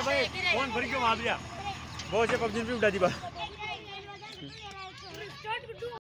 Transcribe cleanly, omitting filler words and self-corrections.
भाई फोन भर क्यों मार दिया बहुत से पबजी भी उड़ा दी बा